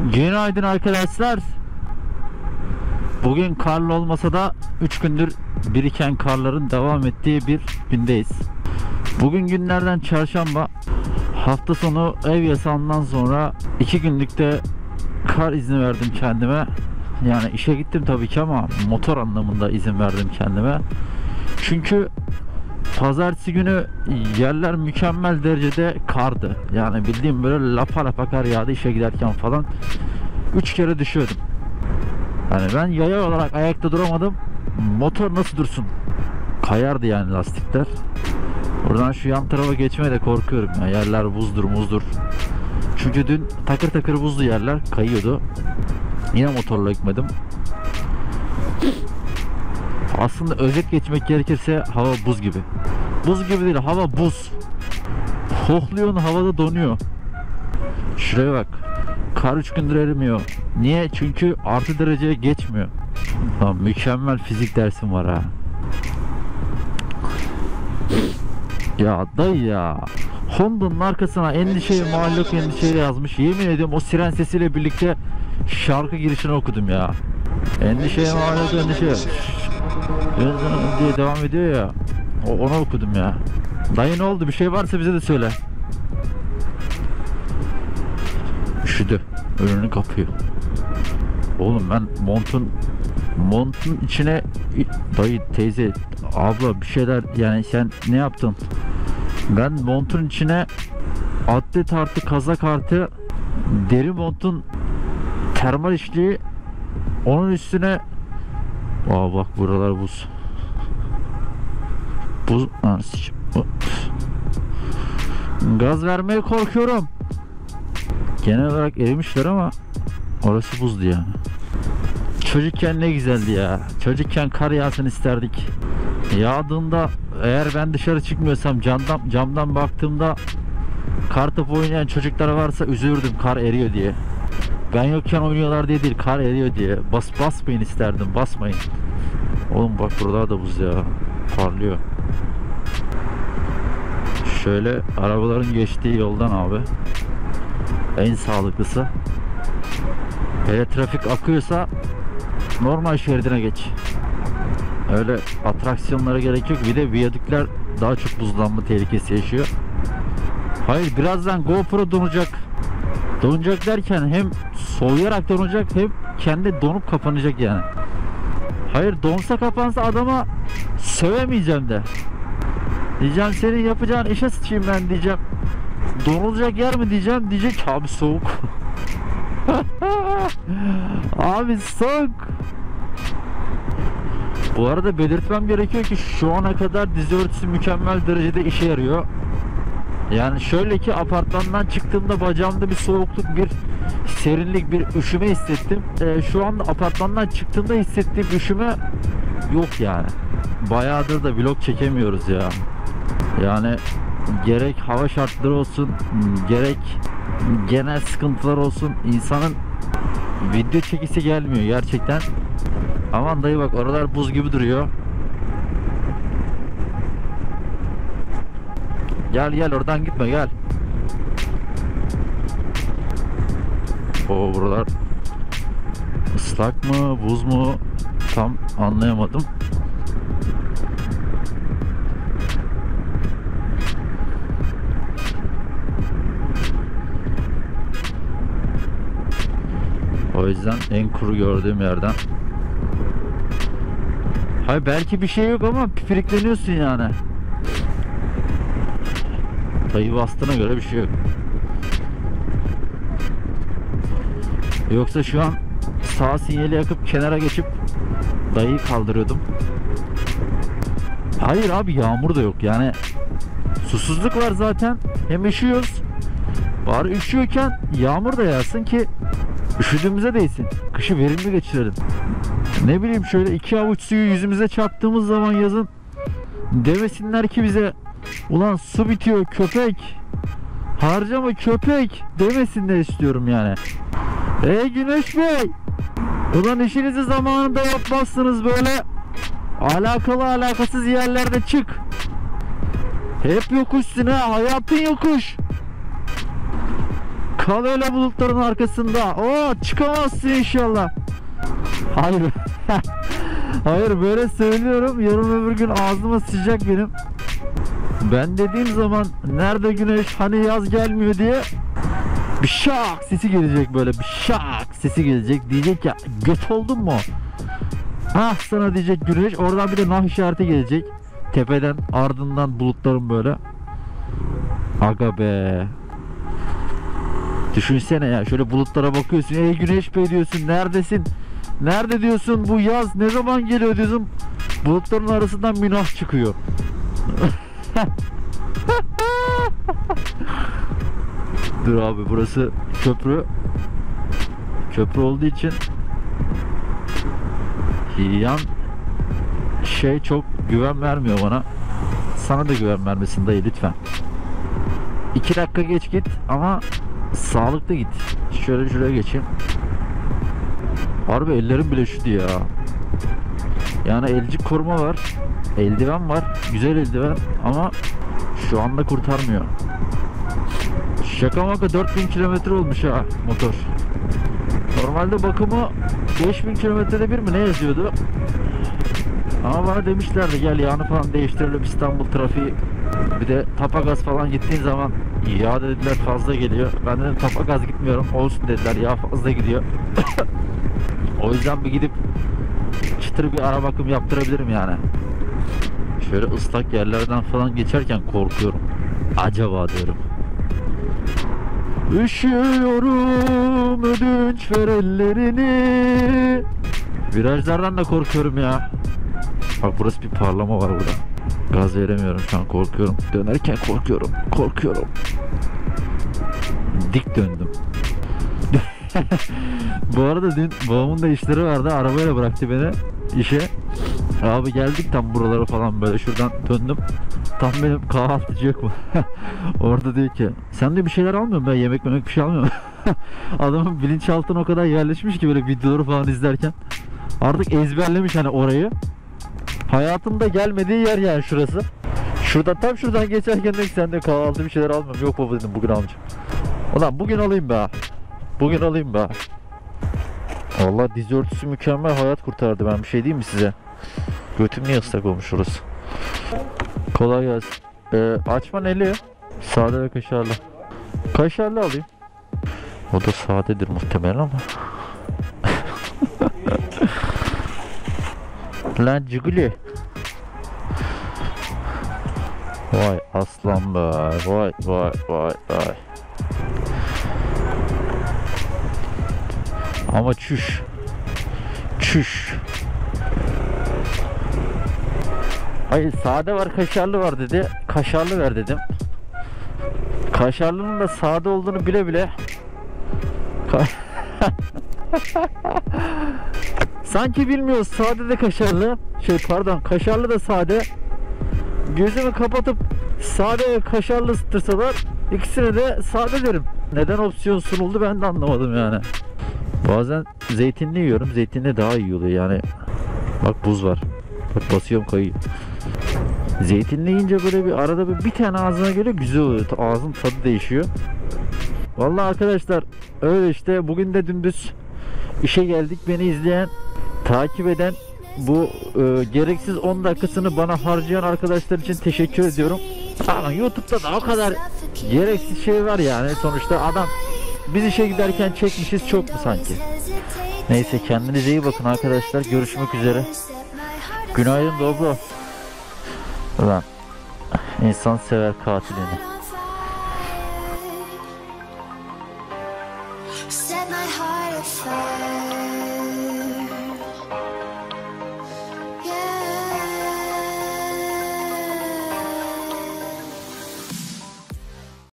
Günaydın arkadaşlar. Bugün karlı olmasa da 3 gündür biriken karların devam ettiği bir gündeyiz. Bugün günlerden çarşamba. Hafta sonu ev yasağından sonra 2 günlük de kar izni verdim kendime. Yani işe gittim tabii ki ama motor anlamında izin verdim kendime. Çünkü pazartesi günü yerler mükemmel derecede kardı. Yani bildiğim böyle lapa lapa kar yağdı işe giderken falan. 3 kere düşüyordum. Yani ben yaya olarak ayakta duramadım. Motor nasıl dursun? Kayardı yani lastikler. Buradan şu yan tarafa geçmeye de korkuyorum ya. Yerler buzdur muzdur. Çünkü dün takır takır buzlu yerler kayıyordu. Yine motorla gitmedim. Aslında özet geçmek gerekirse hava buz gibi. Buz gibi değil, hava buz. Hohluyorsun, havada donuyor. Şuraya bak. Kar 3 gündür erimiyor. Niye? Çünkü artı dereceye geçmiyor. Lan mükemmel fizik dersim var ha. Ya dayı ya. Honda'nın arkasına endişeyi muallak endişeyle yazmış. Yemin ediyorum o siren sesiyle birlikte şarkı girişini okudum ya. Endişeye muallak endişe diye devam ediyor ya. Onu okudum ya. Dayı ne oldu? Bir şey varsa bize de söyle. Üşüdü. Önünü kapıyor. Oğlum ben montun içine dayı teyze abla bir şeyler yani sen ne yaptın? Ben montun içine atlet artı kazak artı deri montun termal işliği onun üstüne bak buralar buz. Buz gaz vermeye korkuyorum. Genel olarak erimişler ama orası buzdu yani. Çocukken ne güzeldi ya. Çocukken kar yağsın isterdik. Yağdığında eğer ben dışarı çıkmıyorsam camdan baktığımda kar topu oynayan çocuklar varsa üzülürdüm kar eriyor diye. Ben yokken oynuyorlar diye değil, kar eriyor diye. Basmayın isterdim, basmayın. Oğlum bak burada da buz ya. Parlıyor. Şöyle arabaların geçtiği yoldan abi. En sağlıklısı. Eğer trafik akıyorsa normal şeridine geç. Öyle atraksiyonlara gerek yok. Bir de viyadükler daha çok buzlanma tehlikesi yaşıyor. Hayır, birazdan GoPro donacak. Donacak derken hem soğuyarak donacak hem kendi donup kapanacak yani. Hayır, donsa kapansa adama sövemeyeceğim de. Diyeceğim senin yapacağın işe sıçayım ben diyeceğim. Donulacak yer mi diyeceğim. Diyecek abi soğuk. Abi soğuk. Bu arada belirtmem gerekiyor ki şu ana kadar dizi örtüsü mükemmel derecede işe yarıyor. Yani şöyle ki apartmandan çıktığımda bacağımda bir soğukluk, bir serinlik, bir üşüme hissettim. Şu anda apartmandan çıktığımda hissettiğim üşüme yok yani. Bayağıdır da vlog çekemiyoruz ya. Yani gerek hava şartları olsun, gerek genel sıkıntılar olsun, insanın video çekisi gelmiyor gerçekten. Aman dayı bak oralar buz gibi duruyor. Gel oradan gitme gel. Buralar ıslak mı buz mu tam anlayamadım. O yüzden en kuru gördüğüm yerden. Hayır belki bir şey yok ama pipirikleniyorsun yani. Dayı bastığına göre bir şey yok. Yoksa şu an sağ sinyali yakıp kenara geçip dayıyı kaldırıyordum. Hayır abi yağmur da yok yani. Susuzluk var zaten. Hem üşüyoruz. Bari üşüyorken yağmur da yağsın ki üşüdüğümüze değsin. Kışı verimli geçirelim. Ne bileyim şöyle 2 avuç suyu yüzümüze çarptığımız zaman yazın demesinler ki bize ulan su bitiyor köpek, harcama köpek demesinler istiyorum yani. Ey Güneş Bey, ulan işinizi zamanında yapmazsınız, böyle alakalı alakasız yerlerde çık. Hep yokuşsun ha, hayatın yokuş. Kal öyle bulutların arkasında. Oo, çıkamazsın inşallah. Hayır. Hayır, böyle söylüyorum. Yarın öbür gün ağzıma sıcak benim. Ben dediğim zaman nerede güneş, hani yaz gelmiyor diye bir şak sesi gelecek, böyle bir şak sesi gelecek. Diyecek ya, göt oldun mu? Ah sana diyecek güneş. Oradan bir de nah işareti gelecek. Tepeden, ardından bulutların böyle. Aga be. Düşünsene ya, şöyle bulutlara bakıyorsun. Ey güneş bey diyorsun, neredesin? Nerede diyorsun, bu yaz ne zaman geliyor diyorsun. Bulutların arasından minah çıkıyor. Dur abi, burası köprü. Köprü olduğu için yan şey çok güven vermiyor bana. Sana da güven vermesin dayı lütfen. 2 dakika geç git ama sağlıklı git. Şöyle şuraya geçeyim. Harbi ellerim bile üşüdü ya. Yani elcik koruma var. Eldiven var. Güzel eldiven ama şu anda kurtarmıyor. Şaka maka 4000 kilometre olmuş ha motor. Normalde bakımı 5000 kilometrede bir mi ne yazıyordu? Ama bana demişlerdi gel yağını falan değiştirelim, İstanbul trafiği. Bir de Tapagaz falan gittiğin zaman yağ dediler fazla geliyor. Ben dedim Tapagaz gitmiyorum, olsun dediler, yağ fazla gidiyor. O yüzden bir gidip çıtır bir ara bakım yaptırabilirim yani. Şöyle ıslak yerlerden falan geçerken korkuyorum. Acaba diyorum. Üşüyorum, ödünç ver ellerini. Virajlardan da korkuyorum ya. Bak burası bir parlama var burada. Gaz veremiyorum şu an, korkuyorum. Dönerken korkuyorum. Korkuyorum. Dik döndüm. Bu arada dün babamın da işleri vardı. Arabayla bıraktı beni işe. Abi geldik tam buralara falan, böyle şuradan döndüm. Tam benim kahvaltıcı yok mu? Orada diyor ki sen de bir şeyler almıyor musun? Ben yemek bir şey almıyorum. Adamın bilinçaltına o kadar yerleşmiş ki böyle videoları falan izlerken. Artık ezberlemiş hani orayı. Hayatımda gelmediği yer yani şurası. Şuradan tam şuradan geçerken de sen de kahvaltı bir şeyler almıyorum. Yok baba dedim, bugün almayacağım. Ulan bugün alayım be. Bugün alayım be. Vallahi dizi örtüsü mükemmel, hayat kurtardı, ben bir şey diyeyim mi size? Götüm niye ıslak olmuş orası. Kolay gelsin. Açma neli? Sade ve kaşarlı. Kaşarlı alayım. O da sadedir muhtemelen ama. Lan ciguli. Vay aslan be. Vay vay vay vay. Ama çüş. Çüş. Hayır, sade var kaşarlı var dedi. Kaşarlı ver dedim. Kaşarlının da sade olduğunu bile bile sanki bilmiyoruz, sade de kaşarlı. Kaşarlı da sade. Gözümü kapatıp sade ve kaşarlı ısıtırsalar ikisine de sade derim. Neden opsiyon sunuldu ben de anlamadım yani. Bazen zeytinli yiyorum. Zeytinli daha iyi oluyor yani. Bak buz var. Bak basıyorum kayıyor. Zeytinli yiyince böyle bir arada bir tane ağzına geliyor, güzel oluyor. Ağzın tadı değişiyor. Vallahi arkadaşlar öyle işte, bugün de dümdüz işe geldik. Beni izleyen, takip eden, bu gereksiz 10 dakikasını bana harcayan arkadaşlar için teşekkür ediyorum. Ama YouTube'da da o kadar gereksiz şey var yani. Sonuçta adam biz işe giderken çekmişiz, çok mu sanki? Neyse, kendinize iyi bakın arkadaşlar. Görüşmek üzere. Günaydın dobro. Ulan insan sever katilini. Set my heart afire.